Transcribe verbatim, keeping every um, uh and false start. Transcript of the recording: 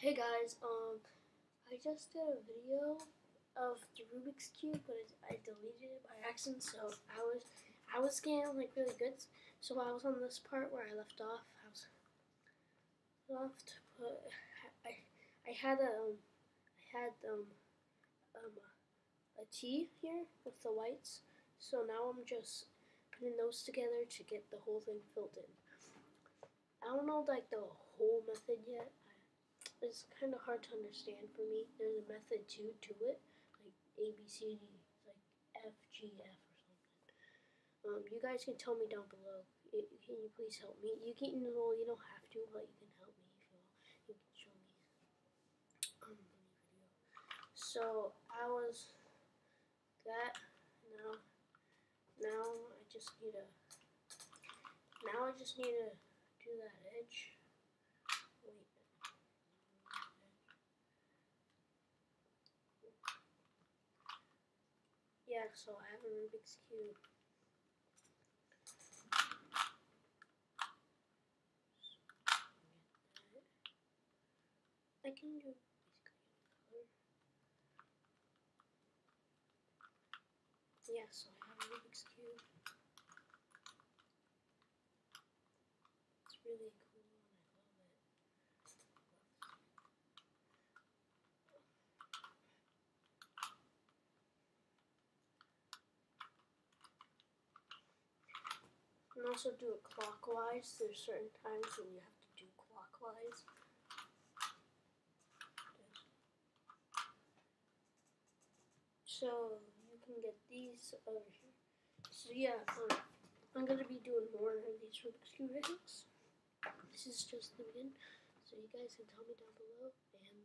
Hey guys, um, I just did a video of the Rubik's Cube, but it, I deleted it by accident, so I was, I was getting like really good, so I was on this part where I left off, I was left, but I, I had a, um, I had, um, um, a T here with the whites, so now I'm just putting those together to get the whole thing filled in. I don't know like the whole method yet. It's kind of hard to understand for me. There's a method too to it, like A B C D, like F G F or something. Um, you guys can tell me down below. It, can you please help me? You can, well, you don't have to, but you can help me if you want. You can show me um, the new video. So I was that now. Now I just need to. Now I just need to do that edge. Wait. Yeah, so I have a Rubik's Cube. I can do basically any color. Yeah, so I have a Rubik's Cube. It's really cool and I love it. You can also do it clockwise. There's certain times when you have to do clockwise. So you can get these over here. So yeah, um, I'm gonna be doing more of these Rubik's Cube videos. This is just the beginning. So you guys can tell me down below, and